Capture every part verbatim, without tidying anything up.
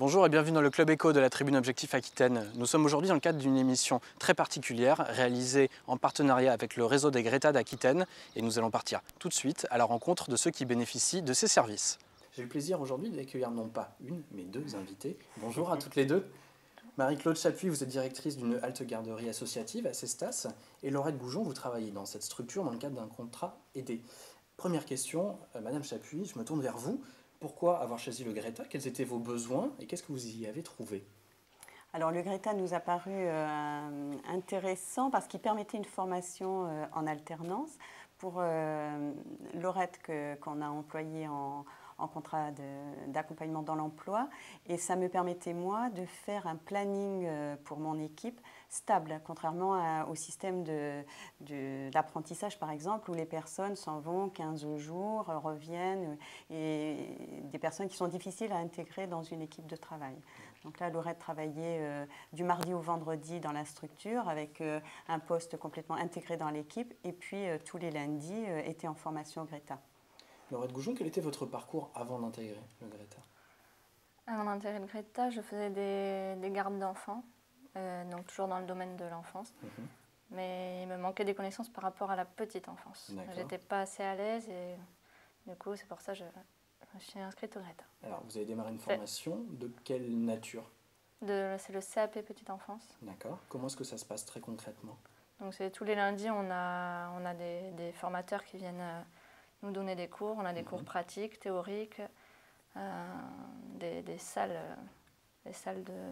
Bonjour et bienvenue dans le Club Éco de la Tribune Objectif Aquitaine. Nous sommes aujourd'hui dans le cadre d'une émission très particulière réalisée en partenariat avec le réseau des Greta d'Aquitaine et nous allons partir tout de suite à la rencontre de ceux qui bénéficient de ces services. J'ai le plaisir aujourd'hui d'accueillir non pas une mais deux invités. Bonjour à toutes les deux. Marie-Claude Chapuis, vous êtes directrice d'une halte garderie associative à Cestas et Laurette Goujon, vous travaillez dans cette structure dans le cadre d'un contrat aidé. Première question, euh, Madame Chapuis, je me tourne vers vous. Pourquoi avoir choisi le Greta? Quels étaient vos besoins et qu'est-ce que vous y avez trouvé? Alors le Greta nous a paru euh, intéressant parce qu'il permettait une formation euh, en alternance pour euh, Laurette que, qu'on a employée en, en contrat d'accompagnement dans l'emploi et ça me permettait moi de faire un planning euh, pour mon équipe stable, contrairement à, au système de, de, d'apprentissage par exemple où les personnes s'en vont quinze jours, reviennent et des personnes qui sont difficiles à intégrer dans une équipe de travail. Donc là, Laurette travaillait euh, du mardi au vendredi dans la structure avec euh, un poste complètement intégré dans l'équipe et puis euh, tous les lundis euh, était en formation au Greta. Laurette Goujon, quel était votre parcours avant d'intégrer le Greta? Avant d'intégrer le Greta, je faisais des, des gardes d'enfants, euh, donc toujours dans le domaine de l'enfance. Mm-hmm. Mais il me manquait des connaissances par rapport à la petite enfance. J'étais pas assez à l'aise et du coup, c'est pour ça que je... Je suis inscrite au Greta. Alors, vous avez démarré une formation de quelle nature? de, C'est le C A P Petite Enfance. D'accord. Comment est-ce que ça se passe très concrètement? Donc, c'est tous les lundis, on a, on a des, des formateurs qui viennent euh, nous donner des cours. On a des mm-hmm. cours pratiques, théoriques, euh, des, des salles, euh, des salles de,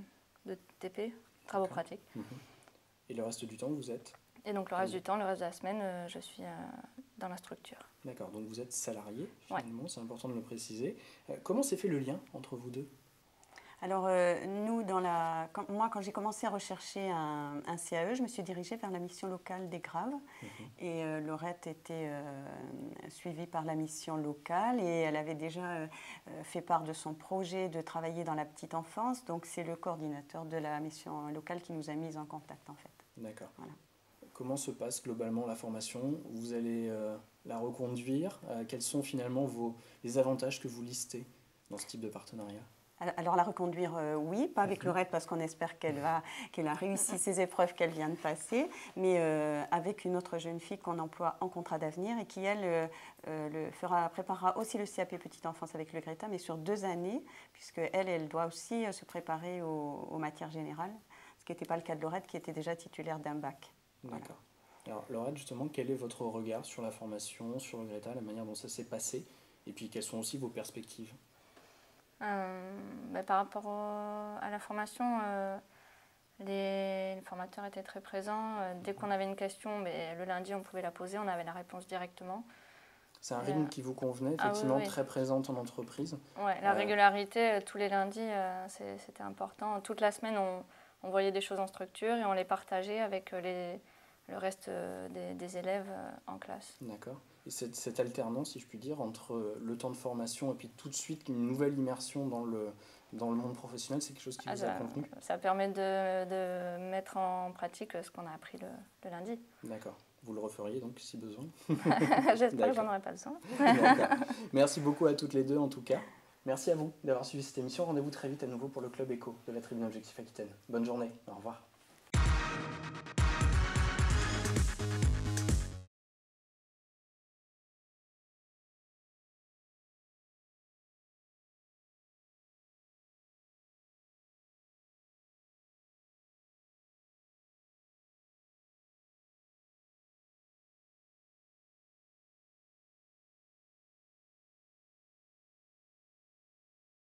de T P, travaux pratiques. Mm-hmm. Et le reste du temps, vous êtes? Et donc, le reste du temps, le reste de la semaine, euh, je suis euh, dans la structure. D'accord, donc vous êtes salarié, finalement, ouais. C'est important de le préciser. Euh, comment s'est fait le lien entre vous deux? Alors, euh, nous, dans la, quand, moi, quand j'ai commencé à rechercher un, un C A E, je me suis dirigée vers la mission locale des Graves. Mmh. Et euh, Laurette était euh, suivie par la mission locale et elle avait déjà euh, fait part de son projet de travailler dans la petite enfance. Donc, c'est le coordinateur de la mission locale qui nous a mis en contact, en fait. D'accord. Voilà. Comment se passe globalement la formation? Vous allez euh, la reconduire? euh, Quels sont finalement vos, les avantages que vous listez dans ce type de partenariat? Alors la reconduire, euh, oui, pas avec Laurette parce qu'on espère qu'elle va, qu'elle a réussi ses épreuves qu'elle vient de passer, mais euh, avec une autre jeune fille qu'on emploie en contrat d'avenir et qui, elle, euh, euh, le fera, préparera aussi le C A P Petite Enfance avec le Greta, mais sur deux années, puisque elle, elle doit aussi euh, se préparer aux, aux matières générales, ce qui n'était pas le cas de Laurette qui était déjà titulaire d'un bac. D'accord. Alors Laurette, justement, quel est votre regard sur la formation, sur le Greta, la manière dont ça s'est passé, et puis quelles sont aussi vos perspectives? euh, bah, Par rapport au, à la formation, euh, les, les formateurs étaient très présents. Euh, dès qu'on avait une question, bah, le lundi, on pouvait la poser, on avait la réponse directement. C'est un rythme euh, qui vous convenait, effectivement, ah, oui, oui. très présente en entreprise? Oui, la euh, régularité, euh, tous les lundis, euh, c'était important. Toute la semaine, on, on voyait des choses en structure et on les partageait avec les... le reste des, des élèves en classe. D'accord. Et cette, cette alternance, si je puis dire, entre le temps de formation et puis tout de suite une nouvelle immersion dans le, dans le monde professionnel, c'est quelque chose qui ah, vous ça, a convenu? Ça permet de, de mettre en pratique ce qu'on a appris le, le lundi. D'accord. Vous le referiez donc si besoin? J'espère que j'en aurai pas besoin. Merci beaucoup à toutes les deux en tout cas. Merci à vous d'avoir suivi cette émission. Rendez-vous très vite à nouveau pour le Club Éco de la Tribune Objectif Aquitaine. Bonne journée. Au revoir.